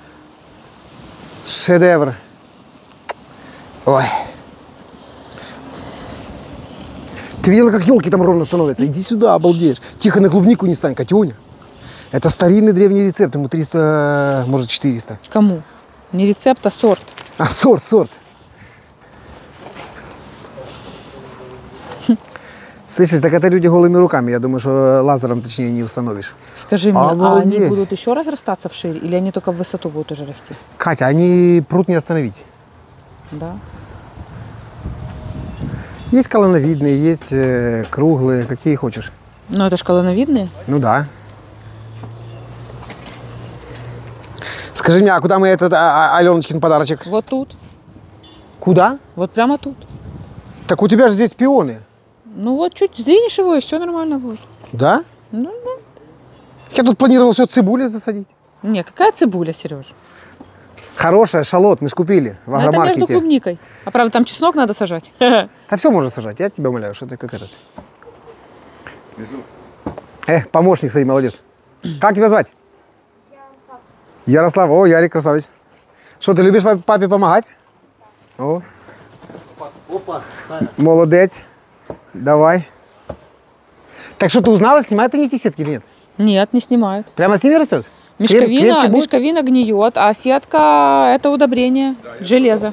шедевр. Ой. Ты видела, как елки там ровно становятся? Иди сюда, обалдеешь. Тихо, на клубнику не стань, Катюня. Это старинный древний рецепт, ему триста, может четыреста. Кому? Не рецепт, а сорт. А, сорт, сорт. Слышишь, так это люди голыми руками. Я думаю, что лазером, точнее, не установишь. Скажи мне, а они Обалдеть. будут еще разрастаться вширь или они только в высоту будут уже расти? Катя, они пруд не остановить. Да. Есть колоновидные, есть э, круглые, какие хочешь. Ну это ж колоновидные. Ну да. Скажи мне, а куда мы этот а, а, Аленочкин подарочек? Вот тут. Куда? Вот прямо тут. Так у тебя же здесь пионы. Ну вот чуть сдвинешь его, и все нормально будет. Да? Ну да. Я тут планировал все цибули засадить. Не, какая цибуля, Сереж? Хорошая, шалот, мы ж купили в Ну, это между агромаркете. клубникой. А правда, там чеснок надо сажать. Да все можно сажать, я тебя умоляю, что ты как этот. Везу. Э, помощник, смотри, молодец. Как тебя звать? Ярослав. Ярослав, о, Ярик, красавец. Что, ты любишь пап- папе помогать? О. Опа, Молодец. Давай. Так что, ты узнала, снимают они эти сетки или нет? Нет, не снимают. Прямо с ними растет? Креп- Мешковина, крепче будет? мешковина гниет, а сетка это удобрение, железо.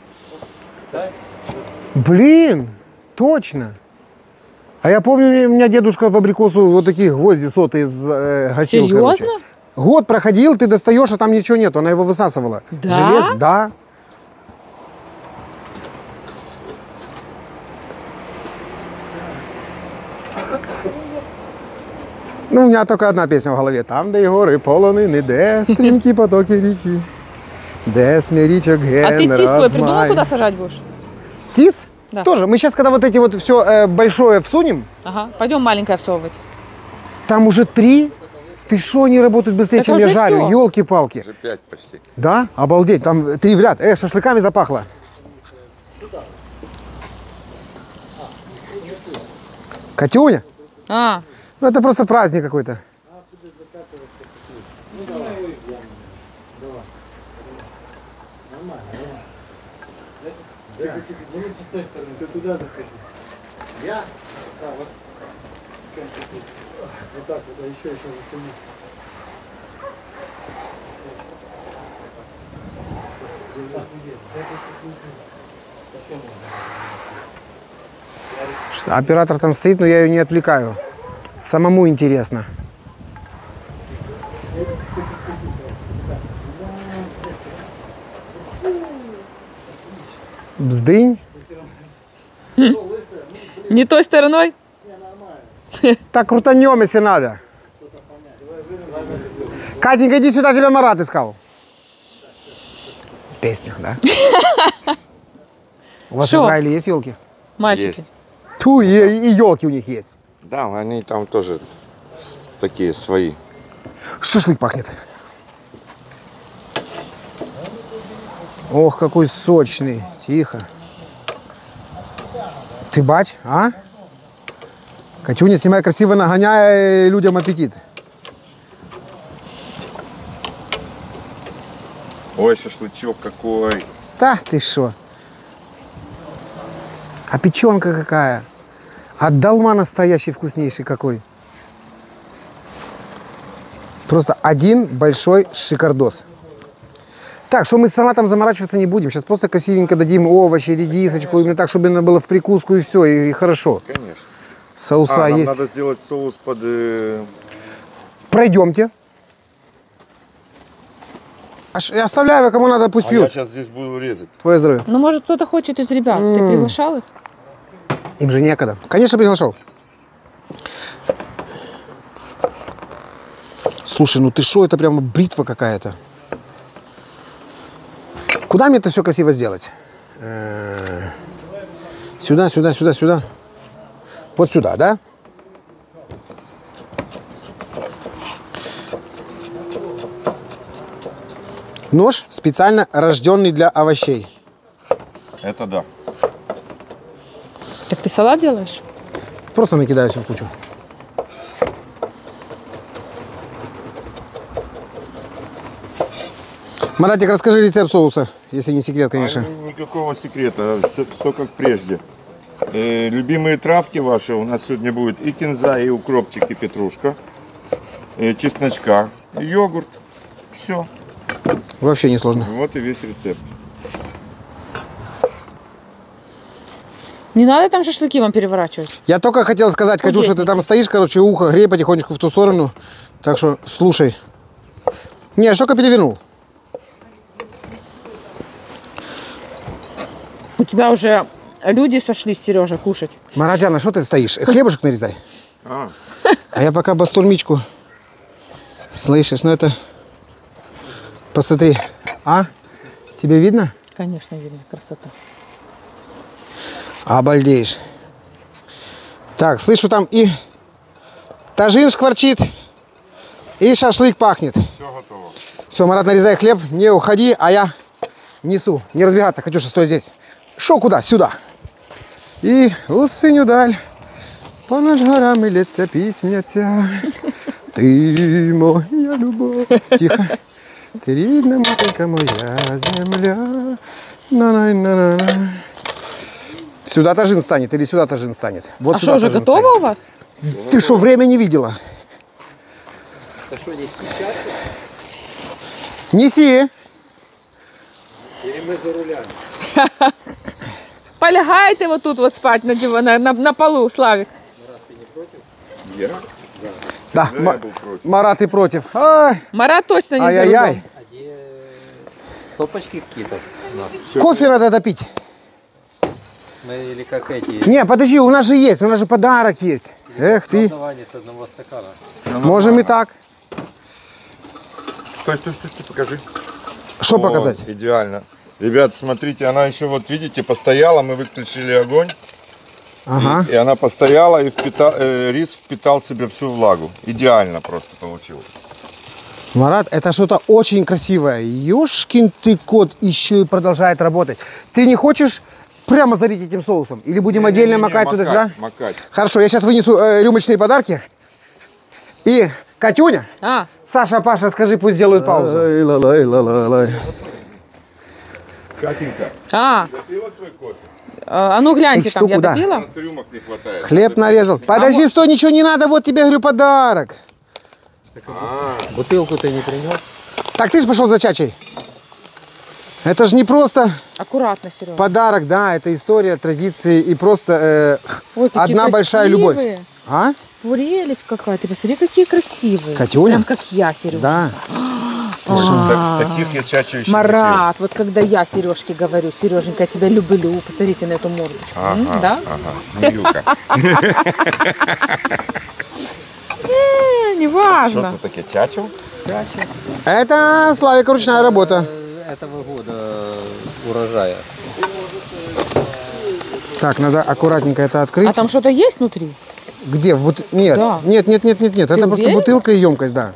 Блин, точно. А я помню, у меня дедушка в абрикосу вот такие гвозди сотые из, э, гасил. Серьезно? короче. Год проходил, ты достаешь, а там ничего нет, она его высасывала. Да? Желез, да. Ну, у меня только одна песня в голове. Там, де гори полонини, де стрімкі потоки ріки, де смирічок ген А ты тис свой придумал, розмай. куда сажать будешь? Тис? Да. Тоже. Мы сейчас, когда вот эти вот все э, большое всунем, Ага, пойдем маленькое всовывать. там уже три. Ты что, они работают быстрее, Так чем уже я жарю? всё. Елки-палки. Уже пять почти. Да? Обалдеть. Там три в ряд. Э, шашлыками запахло. Катюня? А, Ну, это просто праздник какой-то. ты туда заходи. Я? Да, вот. Вот так вот, а еще, еще заходи. Что, оператор там стоит, но я ее не отвлекаю. Самому интересно. Бздынь. не той стороной? Так крутанем, если надо. Катенька, иди сюда, тебя Марат искал. Песня, да? У вас в Шо? Израиле есть елки? Мальчики. Есть. Ту, и, и елки у них есть. Да, они там тоже такие свои. Шашлык пахнет. Ох, какой сочный. Тихо. Ты бач, а? Катюня, снимай красиво, нагоняя людям аппетит. Ой, шашлычок какой. Да, ты шо? А печенка какая? А долма настоящий вкуснейший какой. Просто один большой шикардос. Так, что мы с салатом заморачиваться не будем. Сейчас просто красивенько дадим овощи, редисочку, именно так, чтобы это было в прикуску и все, и, и хорошо. Конечно. Соуса А, нам есть. надо сделать соус под... э, Пройдемте. Аж- я оставляю, кому надо, пусть А я пьют. сейчас здесь буду резать. Твое здоровье. Ну, может, кто-то хочет из ребят. Ты приглашал их? Им же некогда. Конечно, приглашал. Слушай, ну ты что, это прямо бритва какая-то. Куда мне это все красиво сделать? Э, Сюда, сюда, сюда, сюда. Вот сюда, да? Нож специально рожденный для овощей. Это да. Так ты салат делаешь? Просто накидаю все в кучу. Маратик, расскажи рецепт соуса, если не секрет, конечно. А, никакого секрета, все, все как прежде. Э, любимые травки ваши у нас сегодня будет и кинза, и укропчик, и петрушка, э, чесночка, и йогурт. Все. Вообще не сложно. Вот и весь рецепт. Не надо там шашлыки вам переворачивать. Я только хотел сказать, Катюша, ты там стоишь, короче, ухо грей потихонечку в ту сторону. Так что слушай. Не, я ж только перевернул. У тебя уже люди сошлись, Сережа, кушать. Мараджана, что ты стоишь? Хлебушек нарезай. А, А я пока бастурмичку. Слышишь, ну это... Посмотри. А? Тебе видно? Конечно, видно, красота. Обалдеешь. Так, слышу, там и тажин шкварчит, и шашлык пахнет. все готово. Все, Марат, нарезай хлеб, не уходи, а я несу. Не разбегаться, Катюша, стой здесь. Шо куда? Сюда. І у синю даль понад горами лється пісня ця. Ти моя любов. Тихо. Ти рідна матінка моя земля. На-на-на-на. Сюда тажин станет или сюда тажин станет? Вот А сюда что, уже тажин готово станет. у вас? Ты что, время не видела? Это что, не сейчас? Неси. Или мы за рулями? Полягайте вот тут вот спать на, диван, на, на, на полу, Славик. Я? Да, Да, Ма- я был против. Марат, ты против. Ай, Марат точно не за ай-яй-яй. рулем. А где стопочки какие-то у нас? Кофе надо допить. Мы или как эти? Не, подожди, у нас же есть, у нас же подарок есть. Эх ты, Давание с одного стакана. можем и так. Стой, стой, стой, стой, покажи. Что Вот, показать? идеально. Ребят, смотрите, она еще вот, видите, постояла, мы выключили огонь. Ага. И, и она постояла, и впита- э, рис впитал в себе всю влагу. Идеально просто получилось. Марат, это что-то очень красивое. Ёшкин ты кот, еще и продолжает работать. Ты не хочешь прямо залить этим соусом? Или будем отдельно Не-не-не, макать туда-сюда? макать. Хорошо, я сейчас вынесу э, рюмочные подарки. И, Катюня, А, Саша, Паша, скажи, пусть сделают паузу. Катенька, а, допила свой кофе? а ну гляньте, Их там я штуку, да. У допила. нас рюмок не хватает. Хлеб нарезал. Подожди, стой, ничего не надо, вот тебе, говорю, подарок. Бутылку ты не принес? Так, ты же пошел за чачей. Это же не просто Аккуратно, Сережа. подарок, да, это история, традиции и просто э, Ой, какие одна большая любовь. красивые. А? Прелесть какая. Ты посмотри, какие красивые. Катюня? Прям как я, Сережа. Да. Ой, так- с таких я чачу еще Марат, вот когда я Сережке говорю, Сереженька, я тебя люблю, посмотрите на эту мордочку. М, Ага, Да? ага, змеюка. Э, Что Неважно. это такие, чачу? Это, Славик, ручная работа. Этого года урожая. Так, надо аккуратненько это открыть. А там что-то есть внутри? Где? В бут... Нет. Да. нет, нет, нет, нет, нет. Это просто уверен? бутылка и емкость, да.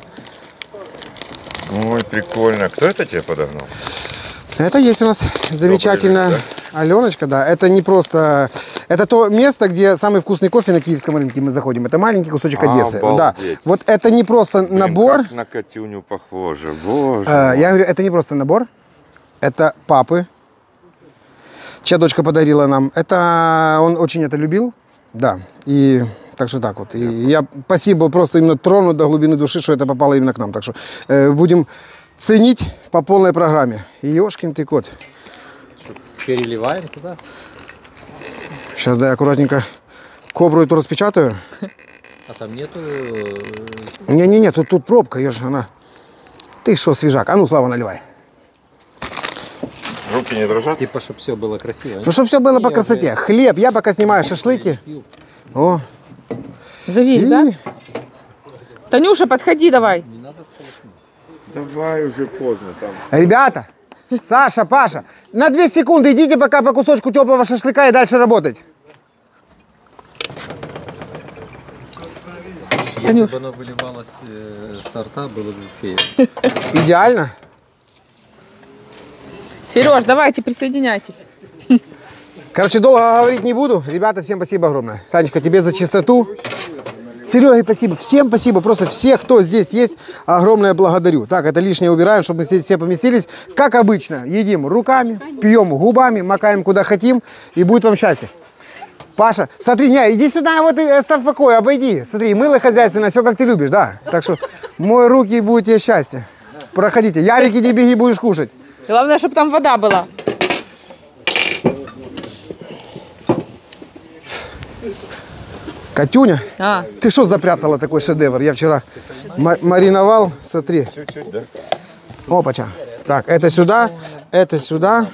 Ой, прикольно. Кто это тебе подогнал? Это есть у нас замечательная Добрый Аленочка, да. Это не просто... Это то место, где самый вкусный кофе на Киевском рынке мы заходим. Это маленький кусочек Одессы. Да. Обалдеть. Вот это не просто Блин, набор. как на Катюню похоже. Боже. Э, Я говорю, это не просто набор. Это папы, чья дочка подарила нам. Это он очень это любил. Да. И так что так вот. И я спасибо, просто именно трону до глубины души, что это попало именно к нам. Так что э, будем ценить по полной программе. И ёшкин ты кот. Переливаем туда. Сейчас, да, я аккуратненько кобру эту распечатаю. А там нету... э, Не-не-не, тут, тут пробка, я же она. Ты что, свежак? А ну, Слава, наливай. Руки не дрожат? Типа, чтобы все было красиво. Ну, чтобы все было по Я красоте. Хлеб, я пока снимаю шашлыки. О, Зови, и... да? Танюша, подходи давай. Давай, уже поздно там. Ребята, Саша, Паша, на две секунды идите пока по кусочку теплого шашлыка и дальше работать. Если Танюш. бы оно выливалось э, с рта, было бы вообще... Идеально. Сереж, давайте, присоединяйтесь. Короче, долго говорить не буду. Ребята, всем спасибо огромное. Санечка, тебе за чистоту. Сереге спасибо. Всем спасибо. Просто всех, кто здесь есть, огромное благодарю. Так, это лишнее убираем, чтобы мы здесь все поместились. Как обычно, едим руками, пьем губами, макаем куда хотим. И будет вам счастье. Паша, смотри, не, иди сюда, вот и оставь в покое, обойди. Смотри, мыло хозяйственное, все как ты любишь, да. Так что мой руки, и будет тебе счастье. Проходите. Ярик, иди беги, будешь кушать. Главное, чтобы там вода была. Катюня, А. ты что запрятала такой шедевр? Я вчера ма- мариновал, смотри. Чуть-чуть, да? Опача. Так, это сюда, это сюда.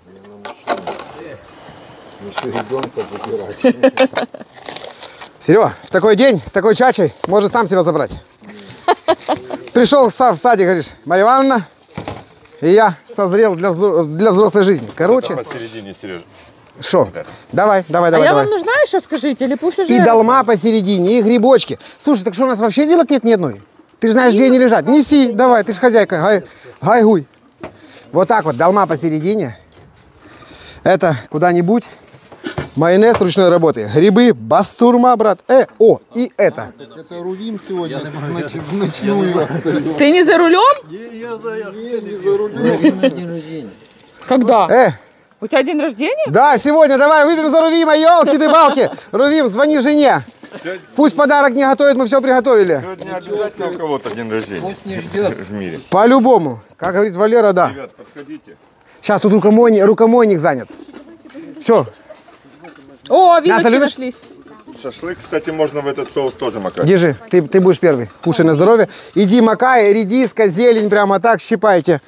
Серега, в такой день, с такой чачей, может сам себя забрать. Пришел в са- в садик, говоришь, Марья Ивановна, и я созрел для, взро- для взрослой жизни. Короче, Посередине, Сережа. что? Давай, давай, А давай, я давай. вам нужна еще, скажите, или пусть уже... И долма посередине, и грибочки. Слушай, так что у нас вообще вилок нет ни одной? Ты же знаешь, где они лежат. Неси, давай, ты же хозяйка. Гай, гайгуй. Вот так вот, долма посередине. Это куда-нибудь. Майонез ручной работы. Грибы, бастурма, брат. Э, о, и это. Это Рувим сегодня в ночную остается. Ты не за рулем? Не за рулем. День рождения. Когда? Э, У тебя день рождения? да, сегодня давай выпьем за Рувима, елки ты балки. Рувим, звони жене. Пусть подарок не готовит, мы все приготовили. Сегодня обязательно у кого-то день рождения Пусть не ждет. в мире. По-любому. Как говорит Валера, да. Ребят, подходите. Сейчас тут рукомойник, рукомойник занят. Все. О, вилочки любишь? нашлись. Шашлык, кстати, можно в этот соус тоже макать. Держи, ты, ты будешь первый. Кушай на здоровье. Иди макай, редиска, зелень прямо так щипайте.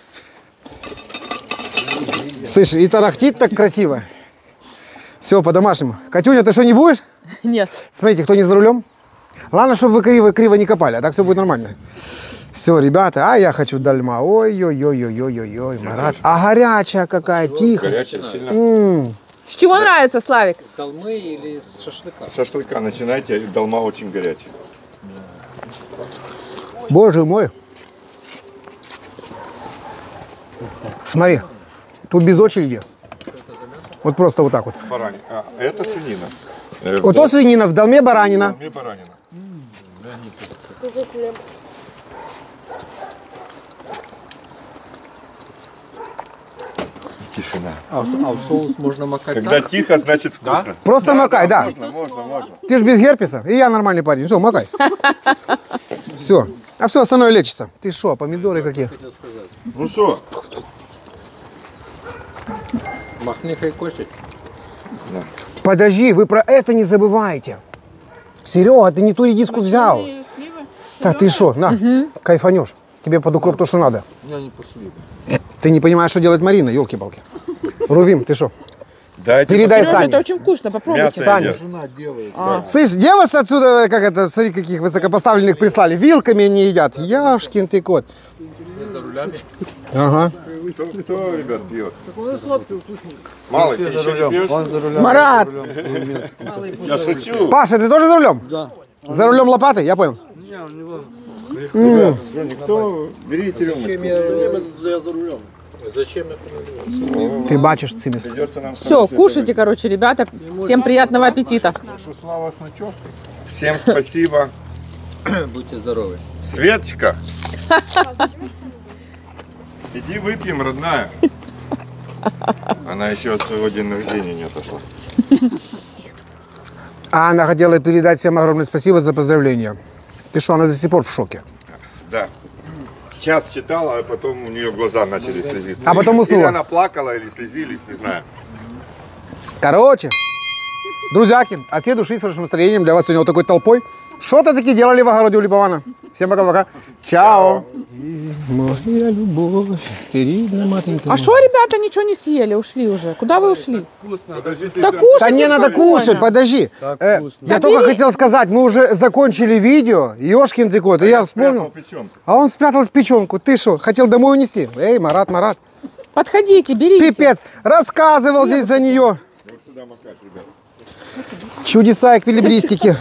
Слышь, и тарахтит так красиво. Все, по-домашнему. Катюня, ты что, не будешь? Нет. Смотрите, кто не за рулем. Главное, чтобы вы криво, криво не копали, а так все будет нормально. Все, ребята, а я хочу дальма. Ой-ой-ой-ой-ой-ой, Марат. А горячая какая, тихо. Горячая, сильно. М. С чего нравится, Славик? С долмы или с шашлыка? С шашлыка начинайте, долма очень горячая. Боже мой. Смотри, тут без очереди. Вот просто вот так вот. Баранина. А, это свинина. Э, Вот то свинина, в долме баранина. Мне баранина. Тишина. А, в- а в соус можно макать Когда так? тихо, значит вкусно. Просто макай, да. Можно, можно, можно. Ты же без герпеса, и я нормальный парень. Все, макай. Все. А все остальное лечится. Ты что, помидоры какие? Ну что, Махни хай косить. Подожди, вы про это не забывайте. Серега, ты не ту редиску взял. Так, ты что, на, кайфанешь. Тебе под укроп то, что надо. Я не пошли. Ты не понимаешь, что делает Марина, елки-палки. Рувим, ты что? Дайте Передай Серьезно, Сане. это очень вкусно, попробуйте. Мясо Саня. едят. Жена делает. Слышь, где вас отсюда, как это, смотри, каких высокопоставленных прислали? Вилками они едят. Яшкин ты кот. Все за рулями. Ага. Кто, кто, ребят, пьет? Малый, ты еще не пьешь? Марат, Я шучу. Паша, ты тоже за рулем? Да. За рулем лопаты, я понял. Ребят, что, никто, берите рюмочку. Я за рулем. Зачем я? Ты бачишь цимис. Придется нам все, кушайте, короче, ребята. Всем приятного аппетита. Что Слава с ночевкой? Всем спасибо. Будьте здоровы. Светочка. Иди выпьем, родная. Она еще от своего дня рождения не отошла. А она хотела передать всем огромное спасибо за поздравления. Ты что, она до сих пор в шоке. Да. Час читала, а потом у нее глаза начали слезиться. А потом уснула. Или она плакала, или слезились, не знаю. Короче, друзьяки, от всей души с хорошим настроением для вас сегодня вот такой толпой. Что-то таки делали в огороде у Липована. Всем пока-пока. Чао. Моя любовь, ты рідна матенька. А что, ребята, ничего не съели, ушли уже? Куда вы ушли? Подождите, Да да. кушайте Да не надо спокойно. кушать, подожди. Э, я Да только бери. хотел сказать, мы уже закончили видео, ёшкин ты кот, и я Спрятал вспомнил. печенку. А он спрятал печенку. Ты что, хотел домой унести? Эй, Марат, Марат. Подходите, берите. Пипец, рассказывал здесь за нее. Вот сюда макать, ребят. Чудеса эквилибристики.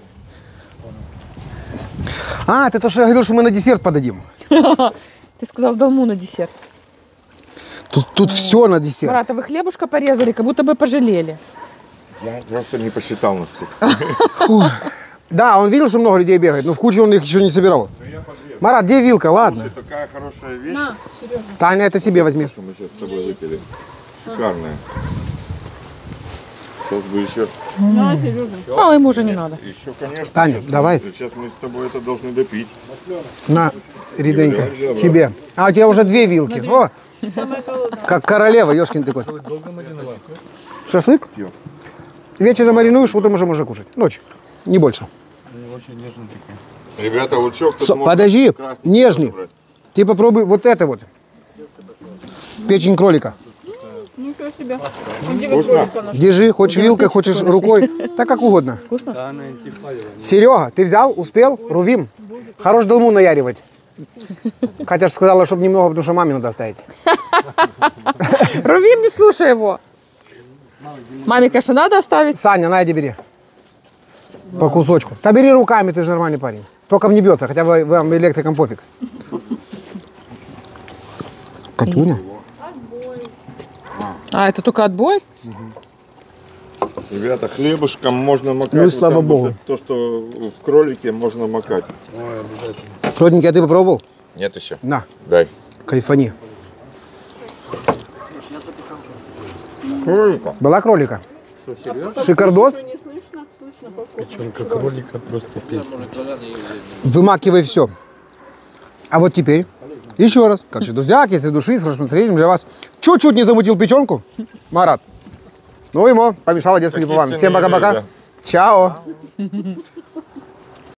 А, ты то, что я говорил, что мы на десерт подадим. Ты сказал долму на десерт. Тут, тут все на десерт. Марат, а вы хлебушка порезали, как будто бы пожалели. Я просто не посчитал нас всех. Да, он видел, что много людей бегает, но в кучу он их еще не собирал. Марат, где вилка? Ладно. Такая хорошая вещь, Таня, это себе возьми. что мы сейчас с тобой выпили. Шикарная. Сейчас бы еще, А, ему уже не надо. еще, конечно. Таня, сейчас мы- давай. Сейчас мы с тобой это должны допить. На, рідненько, тебе. А у тебя уже две вилки. О, как королева, ёшкин ты кот. Шашлык? Вечером маринуешь, утром уже можно кушать. Ночь, не больше. Ребята, лучок тут Со- можно подожди, красный нежный. выбрать. Ты попробуй вот это вот. Печень кролика. Вкусно? Держи, хочешь вилкой, хочешь рукой. Так как угодно. Серега, ты взял, успел? Рувим. Хорош долму наяривать. Хотя же сказала, чтобы немного, потому что маме надо оставить. Рувим, не слушай его. Маме, конечно, надо оставить. Саня, на, иди бери. По кусочку. Да бери руками, ты же нормальный парень. Током не бьется, хотя вы, вам электрикам пофиг. Катюня? А, это только отбой? Ребята, хлебушком можно макать. Ну и вот слава там богу. вот это То, что в кролике можно макать. Родненький, а ты попробовал? Нет еще. На, Дай. кайфани. Кролика. Была кролика? Шикардос? Печенка кролика просто песня. Вымакивай все. А вот теперь, еще раз. Короче, друзья, если души, с хорошим настроением для вас. Чуть-чуть не замутил печенку, Марат. Ну, ему помешало детский Липован. Всем пока-пока. Чао.